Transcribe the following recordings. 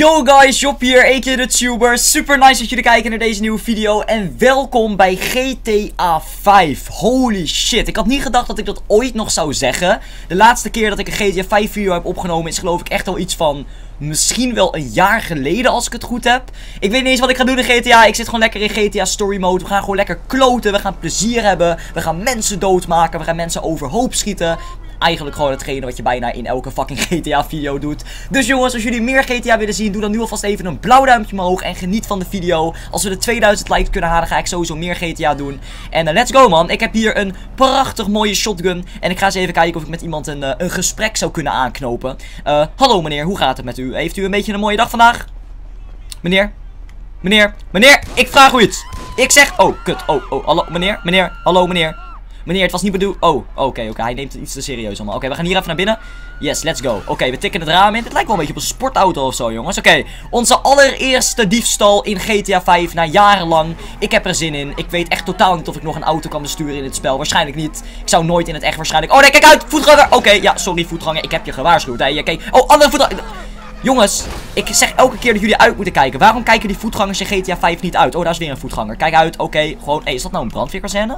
Yo guys, Job hier, a.k.a. de Tuber. Super nice dat jullie kijken naar deze nieuwe video. En welkom bij GTA 5. Holy shit, ik had niet gedacht dat ik dat ooit nog zou zeggen. De laatste keer dat ik een GTA 5 video heb opgenomen is geloof ik echt al iets van... misschien wel een jaar geleden als ik het goed heb. Ik weet niet eens wat ik ga doen in GTA. Ik zit gewoon lekker in GTA Story Mode. We gaan gewoon lekker kloten. We gaan plezier hebben. We gaan mensen doodmaken. We gaan mensen overhoop schieten. Eigenlijk gewoon hetgene wat je bijna in elke fucking GTA video doet. Dus jongens, als jullie meer GTA willen zien, doe dan nu alvast even een blauw duimpje omhoog. En geniet van de video. Als we de 2000 likes kunnen halen, ga ik sowieso meer GTA doen. En let's go man. Ik heb hier een prachtig mooie shotgun. En ik ga eens even kijken of ik met iemand een gesprek zou kunnen aanknopen. Hallo meneer, hoe gaat het met u? Heeft u een beetje een mooie dag vandaag? Meneer? Meneer, ik vraag u iets. Ik zeg, oh kut, hallo meneer, hallo meneer. Meneer, het was niet bedoeld. Oh, oké, hij neemt het iets te serieus allemaal. Oké, we gaan hier even naar binnen. Yes, let's go. Oké, we tikken het raam in. Dit lijkt wel een beetje op een sportauto of zo, jongens. Oké, onze allereerste diefstal in GTA 5 na jarenlang. Ik heb er zin in. Ik weet echt totaal niet of ik nog een auto kan besturen in het spel. Waarschijnlijk niet. Ik zou nooit in het echt waarschijnlijk... Oh nee, kijk uit! Voetganger! Oké, ja, sorry voetganger. Ik heb je gewaarschuwd. Hè. Kijk. Oh, andere voetganger. Jongens, ik zeg elke keer dat jullie uit moeten kijken. Waarom kijken die voetgangers in GTA 5 niet uit? Oh, daar is weer een voetganger. Kijk uit. Oké, gewoon... Hey, is dat nou een brandweerkazerne?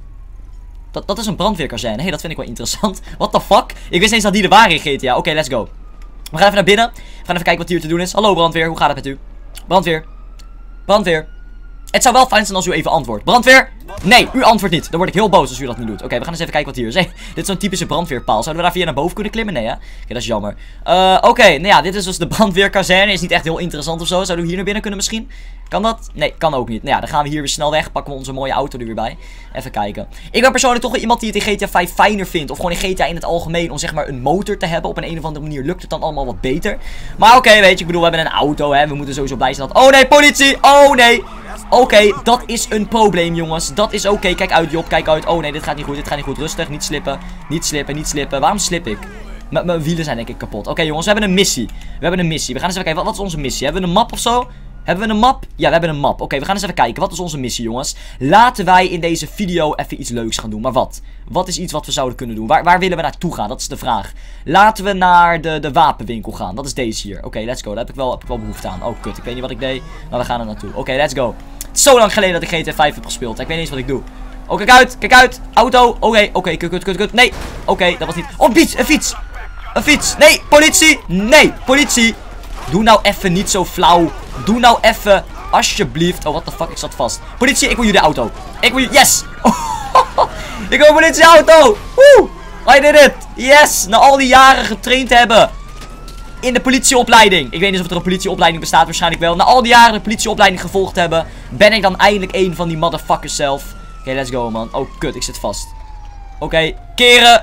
Dat is een brandweerkazerne. Hey, dat vind ik wel interessant. What the fuck? Ik wist eens dat die er waren in GTA. Oké, let's go. We gaan even naar binnen. We gaan even kijken wat hier te doen is. Hallo brandweer, hoe gaat het met u? Brandweer. Het zou wel fijn zijn als u even antwoordt. Brandweer? Nee, u antwoordt niet. Dan word ik heel boos als u dat niet doet. Oké, we gaan eens even kijken wat hier is. Hey, dit is zo'n typische brandweerpaal. Zouden we daar via naar boven kunnen klimmen? Nee, hè? Oké, dat is jammer. Oké, nou ja, dit is dus de brandweerkazerne. Is niet echt heel interessant of zo. Zouden we hier naar binnen kunnen misschien? Kan dat? Nee, kan ook niet. Nou ja, dan gaan we hier weer snel weg. Pakken we onze mooie auto er weer bij. Even kijken. Ik ben persoonlijk toch wel iemand die het in GTA 5 fijner vindt. Of gewoon in GTA in het algemeen. Om zeg maar een motor te hebben. Op een of andere manier lukt het dan allemaal wat beter. Maar oké, weet je. Ik bedoel, we hebben een auto, hè. We moeten sowieso blij zijn dat... Oh nee, politie! Oh nee! Oké, dat is een probleem, jongens. Dat is oké. Kijk uit, Job. Kijk uit. Oh nee, dit gaat niet goed. Dit gaat niet goed. Rustig. Niet slippen. Niet slippen. Waarom slip ik? Mijn wielen zijn denk ik kapot. Oké, jongens. We hebben een missie. We gaan eens even kijken. Wat is onze missie? Hebben we een map of zo? Hebben we een map? Ja, we hebben een map. Oké, we gaan eens even kijken. Wat is onze missie, jongens? Laten wij in deze video even iets leuks gaan doen. Maar wat? Wat is iets wat we zouden kunnen doen? Waar willen we naartoe gaan? Dat is de vraag. Laten we naar de wapenwinkel gaan. Dat is deze hier. Oké, let's go. Daar heb ik wel behoefte aan. Oh, kut. Ik weet niet wat ik deed. Maar we gaan er naartoe. Oké, let's go. Het is zo lang geleden dat ik GTA 5 heb gespeeld. Ik weet niet eens wat ik doe. Oh, kijk uit. Auto. Oké, kut. Nee. Oké, dat was niet... Oh, een fiets. Nee, politie. Nee, politie. Doe nou even niet zo flauw. Doe nou even, alsjeblieft. Oh, what the fuck, ik zat vast. Politie, ik wil jullie auto. Yes. Ik wil een politieauto. Woe. I did it. Yes. Na al die jaren getraind hebben. In de politieopleiding. Ik weet niet of er een politieopleiding bestaat. Waarschijnlijk wel. Na al die jaren de politieopleiding gevolgd hebben. Ben ik dan eindelijk een van die motherfuckers zelf. Oké, let's go, man. Oh, kut. Ik zit vast. Oké, keren.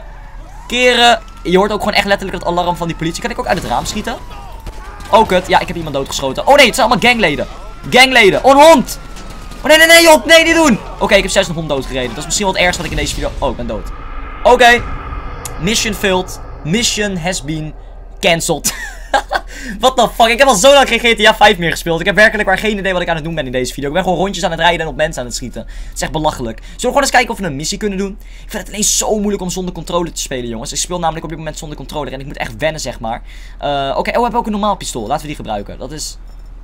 Je hoort ook gewoon echt letterlijk het alarm van die politie. Kan ik ook uit het raam schieten? Oh, kut. Ja, ik heb iemand doodgeschoten. Oh, nee. Het zijn allemaal gangleden. Oh, een hond. Oh, nee, Job. Nee, niet doen. Oké, ik heb 6 een hond doodgereden. Dat is misschien wel het ergste wat ik in deze video... Oh, ik ben dood. Oké. Mission failed. Mission has been cancelled. What the fuck? Ik heb al zo lang geen GTA 5 meer gespeeld. Ik heb werkelijk maar geen idee wat ik aan het doen ben in deze video. Ik ben gewoon rondjes aan het rijden en op mensen aan het schieten. Het is echt belachelijk. Zullen we gewoon eens kijken of we een missie kunnen doen? Ik vind het ineens zo moeilijk om zonder controller te spelen, jongens. Ik speel namelijk op dit moment zonder controller en ik moet echt wennen, zeg maar. Oké, we hebben ook een normaal pistool. Laten we die gebruiken. Dat is...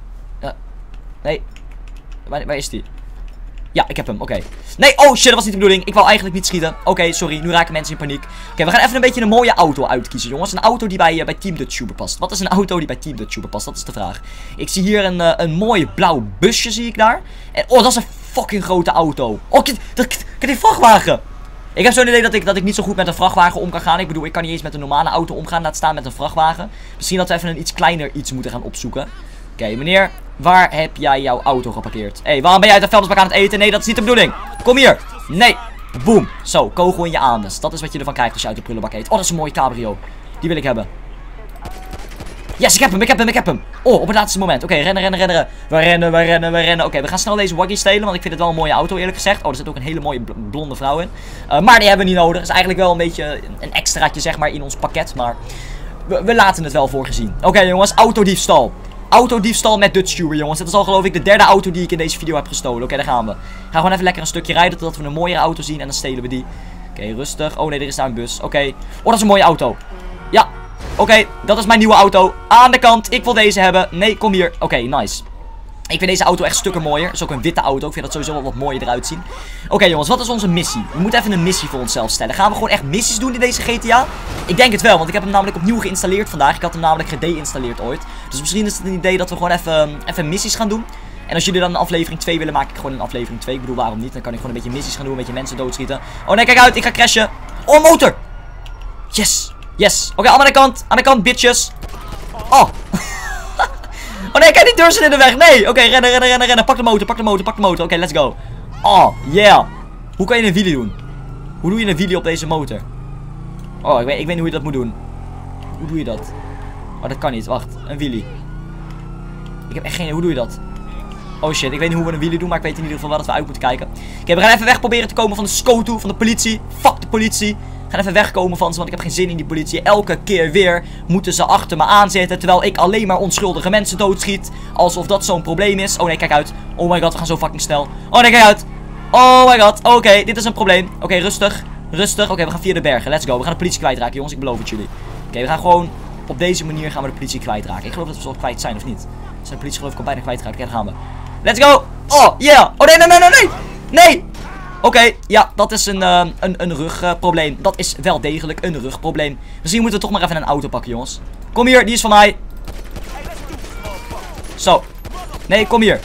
nee. Waar is die? Ja, ik heb hem. Oké. Nee, oh shit, dat was niet de bedoeling. Ik wou eigenlijk niet schieten. Oké, sorry. Nu raken mensen in paniek. Oké, we gaan even een beetje een mooie auto uitkiezen, jongens. Een auto die bij Team The Tuber past. Wat is een auto die bij Team The Tuber past? Dat is de vraag. Ik zie hier een mooi blauw busje, zie ik daar. En, oh, dat is een fucking grote auto. Oh, kijk die vrachtwagen. Ik heb zo'n idee dat ik niet zo goed met een vrachtwagen om kan gaan. Ik bedoel, ik kan niet eens met een normale auto omgaan. Laat staan met een vrachtwagen. Misschien dat we even een iets kleiner iets moeten gaan opzoeken. Oké, meneer, waar heb jij jouw auto geparkeerd? Hé, waarom ben jij uit de vuilnisbak aan het eten? Nee, dat is niet de bedoeling. Kom hier. Nee. Boom. Zo, kogel in je anus. Dat is wat je ervan krijgt als je uit de prullenbak eet. Oh, dat is een mooie cabrio. Die wil ik hebben. Yes, ik heb hem. Oh, op het laatste moment. Oké, rennen. We rennen. Oké, we gaan snel deze waggie stelen, want ik vind het wel een mooie auto, eerlijk gezegd. Oh, er zit ook een hele mooie blonde vrouw in. Maar die hebben we niet nodig. Dat is eigenlijk wel een beetje een extraatje, zeg maar, in ons pakket. Maar we laten het wel voorgezien. Oké, jongens, autodiefstal. Autodiefstal met Dutch Tuber, jongens. Dit is al geloof ik de derde auto die ik in deze video heb gestolen. Oké, daar gaan we. Gaan gewoon even lekker een stukje rijden totdat we een mooiere auto zien en dan stelen we die. Oké, rustig. Oh nee, er is daar een bus. Oké. Oh, dat is een mooie auto. Ja. Oké, dat is mijn nieuwe auto. Aan de kant. Ik wil deze hebben. Nee, kom hier. Oké, nice. Ik vind deze auto echt stukken mooier. Het is ook een witte auto. Ik vind dat sowieso wel wat mooier eruit zien. Oké, jongens, wat is onze missie? We moeten even een missie voor onszelf stellen. Gaan we gewoon echt missies doen in deze GTA? Ik denk het wel, want ik heb hem namelijk opnieuw geïnstalleerd vandaag. Ik had hem namelijk gedeinstalleerd ooit. Dus misschien is het een idee dat we gewoon even missies gaan doen. En als jullie dan een aflevering 2 willen, maak ik gewoon een aflevering 2. Ik bedoel, waarom niet? Dan kan ik gewoon een beetje missies gaan doen, een beetje mensen doodschieten. Oh nee, kijk uit, ik ga crashen. Oh, motor! Yes, yes. Oké, aan de kant, bitches. Oh. Oh nee, kijk, die deur zit in de weg. Nee, oké, rennen. Pak de motor. Oké, let's go. Oh, yeah. Hoe kan je een wheelie doen? Hoe doe je een wheelie op deze motor? Oh, ik weet niet hoe je dat moet doen. Hoe doe je dat? Oh, dat kan niet. Wacht, een wheelie. Ik heb echt geen idee, hoe doe je dat? Oh shit, ik weet niet hoe we een wheelie doen, maar ik weet in ieder geval wel dat we uit moeten kijken. Oké, we gaan even weg proberen te komen van de SCOTU, van de politie. Fuck de politie. We gaan even wegkomen van ze, want ik heb geen zin in die politie. Elke keer weer moeten ze achter me aanzitten, terwijl ik alleen maar onschuldige mensen doodschiet. Alsof dat zo'n probleem is. Oh nee, kijk uit. Oh my god, we gaan zo fucking snel. Oh nee, kijk uit. Oh my god. Oké, dit is een probleem. Oké, rustig. Rustig. Oké, we gaan via de bergen. Let's go. We gaan de politie kwijtraken, jongens. Ik beloof het jullie. Oké, we gaan gewoon op deze manier gaan we de politie kwijtraken. Ik geloof dat we zo kwijt zijn, of niet? Zijn de politie geloof ik al bijna kwijtraken. Oké, daar gaan we. Let's go. Oh, yeah. Oh nee. Nee. Oké, ja, dat is een rugprobleem. Dat is wel degelijk een rugprobleem. Misschien moeten we toch maar even een auto pakken, jongens. Kom hier, die is van mij. Zo. Nee, kom hier.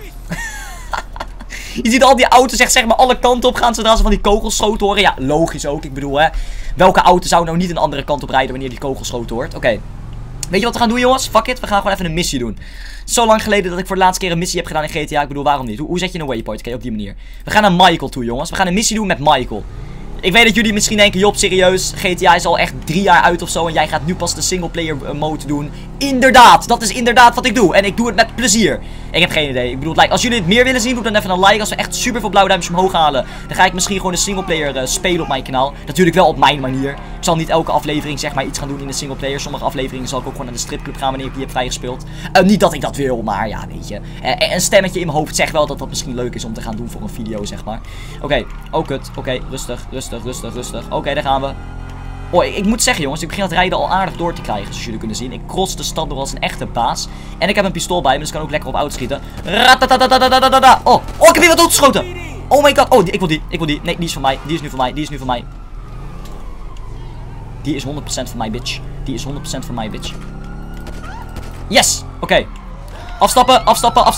Je ziet al die auto's echt zeg maar alle kanten op gaan zodra ze van die kogelschoten horen. Ja, logisch ook. Ik bedoel, hè. Welke auto zou nou niet een andere kant op rijden wanneer die kogelschoten hoort? Oké. Weet je wat we gaan doen, jongens? Fuck it, we gaan gewoon even een missie doen. Zo lang geleden dat ik voor de laatste keer een missie heb gedaan in GTA. Ik bedoel, waarom niet? Hoe zet je een waypoint? Oké, op die manier. We gaan naar Michael toe, jongens. We gaan een missie doen met Michael. Ik weet dat jullie misschien denken, Job, serieus, GTA is al echt 3 jaar uit of zo en jij gaat nu pas de singleplayer mode doen. Inderdaad, dat is inderdaad wat ik doe. En ik doe het met plezier. Ik heb geen idee. Ik bedoel, als jullie het meer willen zien, doe dan even een like. Als we echt super veel blauwe duimpjes omhoog halen, dan ga ik misschien gewoon de singleplayer spelen op mijn kanaal. Natuurlijk wel op mijn manier. Ik zal niet elke aflevering zeg maar iets gaan doen in de singleplayer. Sommige afleveringen zal ik ook gewoon naar de stripclub gaan wanneer ik die heb vrijgespeeld. Niet dat ik dat wil, maar ja, weet je. Een stemmetje in mijn hoofd zegt wel dat dat misschien leuk is om te gaan doen voor een video, zeg maar. Oké, oh kut. Oké, rustig. Oké, daar gaan we. Oh, ik moet zeggen jongens, ik begin het rijden al aardig door te krijgen, zoals jullie kunnen zien. Ik cross de stad door als een echte baas. En ik heb een pistool bij me, dus ik kan ook lekker op auto schieten. Oh, ik heb iemand doodgeschoten. Oh my god. Oh, ik wil die. Nee, die is van mij. Die is nu van mij. Die is 100% van mij, bitch. Yes. Oké. Afstappen.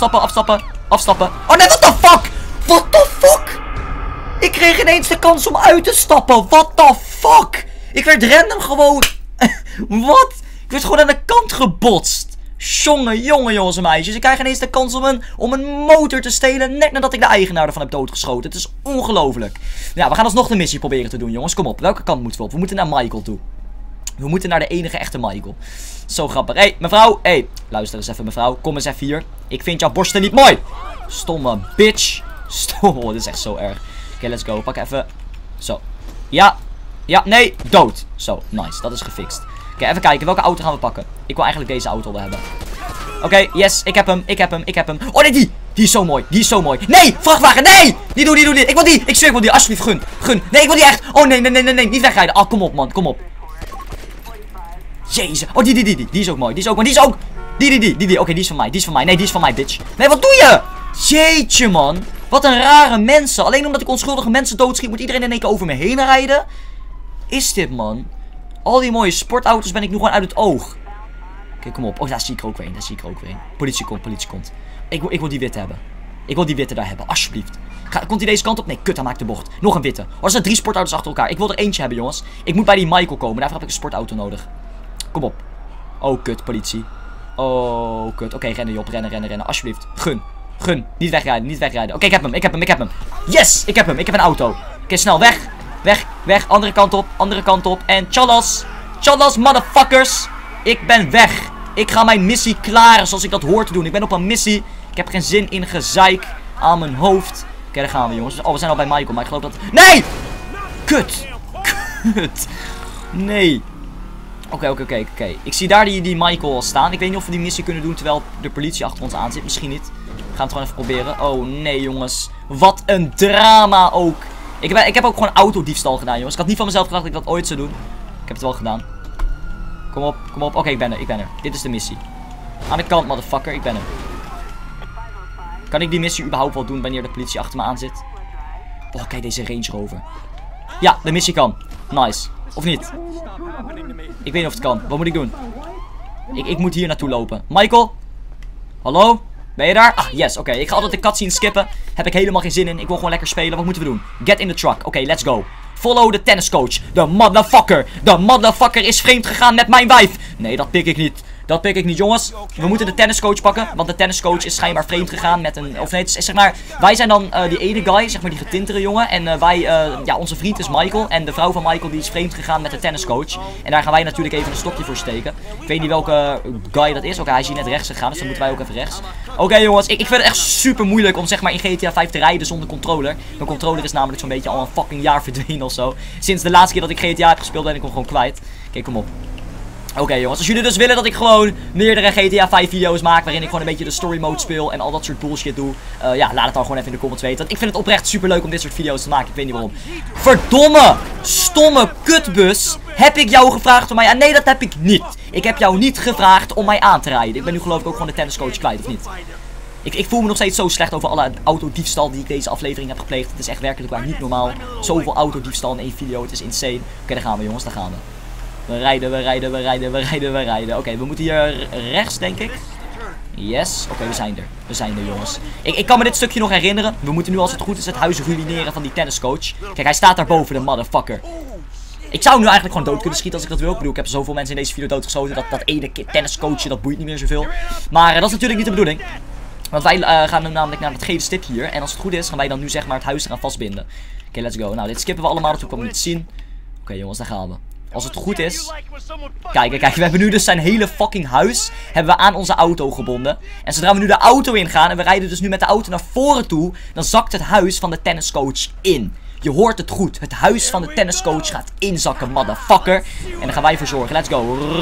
Oh nee, what the fuck? What the fuck? Ik kreeg ineens de kans om uit te stappen. What the fuck? Ik werd random gewoon... Wat? Ik werd gewoon aan de kant gebotst. Jongens en meisjes. Ik krijg ineens de kans om een motor te stelen. Net nadat ik de eigenaar ervan heb doodgeschoten. Het is ongelooflijk. Ja, we gaan alsnog de missie proberen te doen, jongens. Kom op. Welke kant moeten we op? We moeten naar Michael toe. We moeten naar de enige echte Michael. Zo grappig. Hé, mevrouw. Hé, luister eens even, mevrouw. Kom eens even hier. Ik vind jouw borsten niet mooi. Stomme bitch. Oh, dit is echt zo erg. Oké, let's go. Pak even. Zo. Ja. Ja, nee. Dood. Zo, nice. Dat is gefixt. Oké, even kijken. Welke auto gaan we pakken? Ik wil eigenlijk deze auto wel hebben. Oké, yes. Ik heb hem. Oh, nee, die. Die is zo mooi. Nee, vrachtwagen. Nee. Die doe. Ik wil die. Ik zweer, ik wil die. Alsjeblieft, gun. Nee, ik wil die echt. Oh, nee. Niet wegrijden. Oh, kom op, man. Kom op. Jezus. Oh, die is ook mooi. Die. Oké, die is van mij. Nee, die is van mij, bitch. Nee, wat doe je? Jeetje, man. Wat een rare mensen. Alleen omdat ik onschuldige mensen doodschiet, moet iedereen in één keer over me heen rijden. Is dit, man? Al die mooie sportauto's ben ik nu gewoon uit het oog. Oké, kom op. Oh, daar zie ik er ook weer een. Politie komt. Ik wil die witte hebben. Ik wil die witte daar hebben, alsjeblieft. Komt hij deze kant op? Nee, kut, hij maakt de bocht. Nog een witte. Oh, er zijn 3 sportauto's achter elkaar. Ik wil er eentje hebben, jongens. Ik moet bij die Michael komen. Daarvoor heb ik een sportauto nodig. Kom op. Oh, kut, politie. Oh, kut. Oké, rennen, Job. Rennen. Alsjeblieft. Gun. Niet wegrijden. Oké, ik heb hem. Yes, ik heb hem. Ik heb een auto. Oké, snel. Weg. Andere kant op. En tjallas, motherfuckers. Ik ben weg. Ik ga mijn missie klaren zoals ik dat hoor te doen. Ik ben op een missie. Ik heb geen zin in gezeik aan mijn hoofd. Oké, daar gaan we, jongens. Oh, we zijn al bij Michael, maar ik geloof dat... Nee! Kut. Nee. Oké. Ik zie daar die Michael al staan. Ik weet niet of we die missie kunnen doen terwijl de politie achter ons aan zit. Misschien niet. We gaan het gewoon even proberen. Oh nee, jongens. Wat een drama ook. Ik heb ook gewoon autodiefstal gedaan, jongens. Ik had niet van mezelf gedacht dat ik dat ooit zou doen. Ik heb het wel gedaan. Kom op, kom op. Oké, ik ben er. Dit is de missie. Aan de kant, motherfucker. Ik ben er. Kan ik die missie überhaupt wel doen wanneer de politie achter me aan zit? Oh, kijk deze Range Rover. Ja, de missie kan. Nice. Of niet? Ik weet niet of het kan. Wat moet ik doen? Ik moet hier naartoe lopen. Michael? Hallo? Ben je daar? Ah, yes. Oké. Ik ga altijd de cutscene skippen. Heb ik helemaal geen zin in. Ik wil gewoon lekker spelen. Wat moeten we doen? Get in the truck. Oké, let's go. Follow the tenniscoach. De motherfucker. De motherfucker is vreemd gegaan met mijn wijf. Nee, dat pik ik niet. Dat pik ik niet, jongens. We moeten de tenniscoach pakken. Want de tenniscoach is schijnbaar vreemd gegaan met een... Of nee, het is, zeg maar... Wij zijn dan die ene guy, zeg maar die getintere jongen. En wij... ja, onze vriend is Michael. En de vrouw van Michael die is vreemd gegaan met de tenniscoach. En daar gaan wij natuurlijk even een stokje voor steken. Ik weet niet welke guy dat is. Oké, hij is hier net rechts gegaan. Dus dan moeten wij ook even rechts. Oké, jongens. Ik vind het echt super moeilijk om zeg maar in GTA 5 te rijden zonder controller. Mijn controller is namelijk zo'n beetje al een fucking jaar verdwenen of zo. Sinds de laatste keer dat ik GTA heb gespeeld ben ik hem gewoon kwijt. Kijk, kom op. Oké, jongens, als jullie dus willen dat ik gewoon meerdere GTA 5 video's maak waarin ik gewoon een beetje de story mode speel en al dat soort bullshit doe. Ja, laat het dan gewoon even in de comments weten. Want ik vind het oprecht super leuk om dit soort video's te maken. Ik weet niet waarom. Verdomme, stomme kutbus. Heb ik jou gevraagd om mij aan? Nee, dat heb ik niet. Ik heb jou niet gevraagd om mij aan te rijden. Ik ben nu geloof ik ook gewoon de tenniscoach kwijt, of niet? Ik voel me nog steeds zo slecht over alle autodiefstal die ik deze aflevering heb gepleegd. Het is echt werkelijk waar niet normaal. Zoveel autodiefstal in één video. Het is insane. Oké, daar gaan we, jongens. Daar gaan we. We rijden. Oké, we moeten hier rechts, denk ik. Yes. Oké, we zijn er. We zijn er, jongens. Ik kan me dit stukje nog herinneren. We moeten nu, als het goed is, het huis ruïneren van die tenniscoach. Kijk, hij staat daar boven, de motherfucker. Ik zou hem nu eigenlijk gewoon dood kunnen schieten als ik dat wil. Ik bedoel, ik heb zoveel mensen in deze video doodgeschoten. Dat ene tenniscoachje, dat boeit niet meer zoveel. Maar dat is natuurlijk niet de bedoeling. Want wij gaan nu namelijk naar het gele stip hier. En als het goed is, gaan wij dan nu zeg maar het huis gaan vastbinden. Oké, let's go. Nou, dit skippen we allemaal, dat we niet zien. Oké, jongens, daar gaan we. Als het goed is. Kijk, we hebben nu dus zijn hele fucking huis hebben we aan onze auto gebonden. En zodra we nu de auto ingaan en we rijden dus nu met de auto naar voren toe, dan zakt het huis van de tenniscoach in. Je hoort het goed. Het huis van de tenniscoach gaat inzakken, motherfucker. En daar gaan wij voor zorgen. Let's go.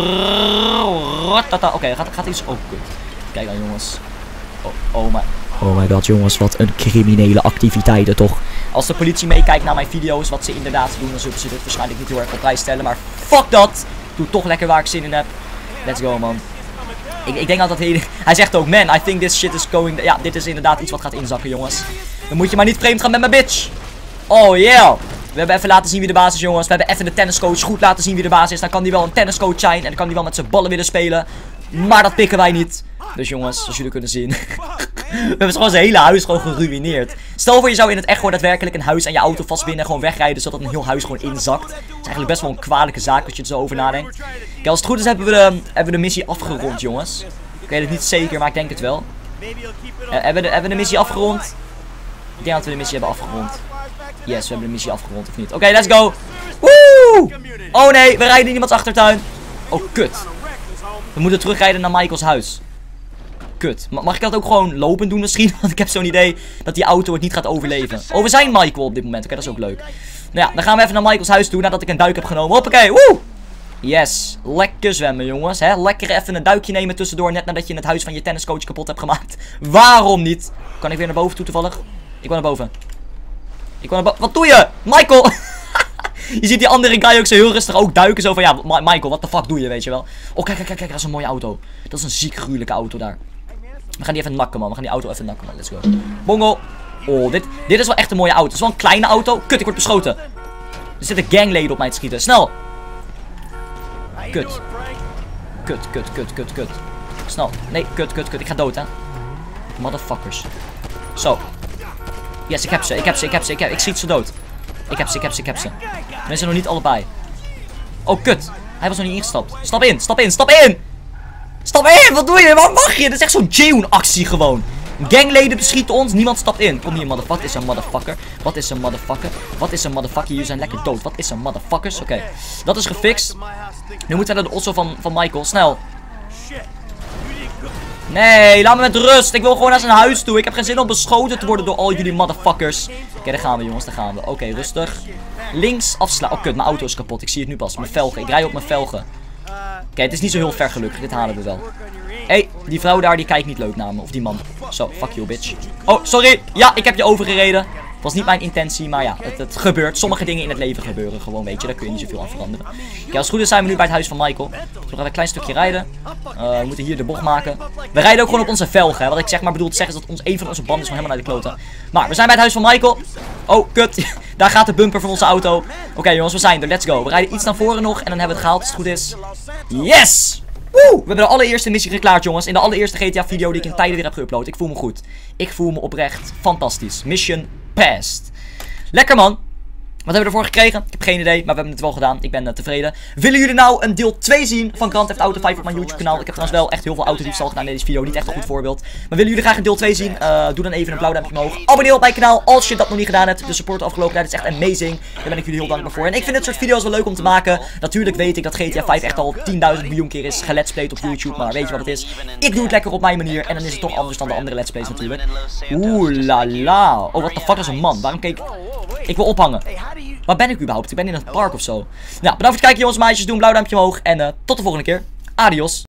Oké, gaat iets... Oh, kut. Kijk dan, jongens. Oh my god, jongens, wat een criminele activiteiten toch. Als de politie meekijkt naar mijn video's, wat ze inderdaad doen, dan zullen ze dit waarschijnlijk niet heel erg op prijs stellen. Maar fuck dat! Doe toch lekker waar ik zin in heb. Let's go, man. Ik denk altijd hij zegt ook, man, I think this shit is going... Ja, dit is inderdaad iets wat gaat inzakken, jongens. Dan moet je maar niet vreemd gaan met mijn bitch. Oh yeah. We hebben even laten zien wie de baas is, jongens. We hebben even de tenniscoach goed laten zien wie de baas is. Dan kan die wel een tenniscoach zijn. En dan kan die wel met zijn ballen willen spelen. Maar dat pikken wij niet. Dus jongens, zoals jullie kunnen zien. We hebben gewoon zijn hele huis gewoon geruïneerd. Stel voor je zou in het echt gewoon daadwerkelijk een huis aan je auto vastbinden en gewoon wegrijden zodat een heel huis gewoon inzakt. Dat is eigenlijk best wel een kwalijke zaak als je er zo over nadenkt. Kijk, als het goed is hebben we de missie afgerond, jongens. Ik weet het niet zeker, maar ik denk het wel. Hebben we de missie afgerond? Ik denk dat we de missie hebben afgerond. Yes, we hebben de missie afgerond, of niet? Oké, let's go. Woe! Oh nee, we rijden in iemands achtertuin. Oh, kut. We moeten terugrijden naar Michaels huis. Kut. Mag ik dat ook gewoon lopend doen misschien? Want ik heb zo'n idee dat die auto het niet gaat overleven. Oh, we zijn Michael op dit moment. Oké, dat is ook leuk. Nou ja, dan gaan we even naar Michaels huis toe nadat ik een duik heb genomen. Hoppakee, woe! Yes. Lekker zwemmen, jongens. Hè? Lekker even een duikje nemen tussendoor. Net nadat je het huis van je tenniscoach kapot hebt gemaakt. Waarom niet? Kan ik weer naar boven toe toevallig? Ik wil naar boven. Wat doe je? Michael! Je ziet die andere guy ook zo heel rustig ook duiken. Zo van, ja, Michael, wat de fuck doe je, weet je wel? Oh, kijk, dat is een mooie auto. Dat is een ziek gruwelijke auto daar. We gaan die even nakken, man. We gaan die auto even nakken, man. Let's go. Bongo. Oh, dit is wel echt een mooie auto. Het is wel een kleine auto. Kut, ik word beschoten. Er zitten gangleden op mij te schieten. Snel. Kut. Kut. Snel. Nee, kut. Ik ga dood, hè. Motherfuckers. Zo. Yes, ik heb ze. Ik schiet ze dood. Ik heb ze. We zijn nog niet allebei. Oh, kut. Hij was nog niet ingestapt. Stap in. Wat doe je? Waar mag je? Dit is echt zo'n J-Hoon actie gewoon. Gangleden beschieten ons. Niemand stapt in. Kom hier, motherfucker. Wat is een motherfucker? Jullie zijn lekker dood. Wat is een motherfuckers? Oké. Dat is gefixt. Nu moeten we naar de osso van Michael. Snel. Nee, laat me met rust. Ik wil gewoon naar zijn huis toe. Ik heb geen zin om beschoten te worden door al jullie motherfuckers. Oké, daar gaan we, jongens. Oké, rustig. Links afslaan. Oh, kut. Mijn auto is kapot. Ik zie het nu pas. Mijn velgen. Ik rij op mijn velgen. Oké, het is niet zo heel ver gelukkig. Dit halen we wel. Hé, die vrouw daar, die kijkt niet leuk naar me. Of die man. Zo, fuck you, bitch. Oh, sorry. Ja, ik heb je overgereden. Was niet mijn intentie, maar ja, het gebeurt. Sommige dingen in het leven gebeuren gewoon, weet je. Daar kun je niet zoveel aan veranderen. Oké, als het goed is zijn we nu bij het huis van Michael. Dus we gaan even een klein stukje rijden. We moeten hier de bocht maken. We rijden ook gewoon op onze velgen, hè. Wat ik zeg maar bedoel te zeggen is dat een van onze banden is gewoon helemaal naar de kloten. Maar we zijn bij het huis van Michael. Oh, kut. Daar gaat de bumper van onze auto. Oké, jongens, we zijn er. Let's go. We rijden iets naar voren nog en dan hebben we het gehaald als het goed is. Yes! Woe! We hebben de allereerste missie geklaard, jongens. In de allereerste GTA-video die ik in tijden weer heb geüpload. Ik voel me goed. Ik voel me oprecht fantastisch. Mission passed. Lekker, man. Wat hebben we ervoor gekregen? Ik heb geen idee, maar we hebben het wel gedaan. Ik ben tevreden. Willen jullie nou een deel 2 zien van Grand Theft Auto 5 op mijn YouTube kanaal? Ik heb trouwens wel echt heel veel autodiefstal gedaan in deze video. Niet echt een goed voorbeeld. Maar willen jullie graag een deel 2 zien? Doe dan even een blauw duimpje omhoog. Abonneer op mijn kanaal als je dat nog niet gedaan hebt. De support de afgelopen tijd is echt amazing. Daar ben ik jullie heel dankbaar voor. En ik vind dit soort video's wel leuk om te maken. Natuurlijk weet ik dat GTA 5 echt al 10.000 miljoen keer is geletsplayed op YouTube. Maar weet je wat het is? Ik doe het lekker op mijn manier. En dan is het toch anders dan de andere let's plays natuurlijk. Oeh la la. Oh, what the fuck is een man? Waarom keek... Ik wil ophangen. Waar ben ik überhaupt? Ik ben in het park of zo. Nou, bedankt voor het kijken, jongens en meisjes. Doe een blauw duimpje omhoog. En tot de volgende keer. Adios.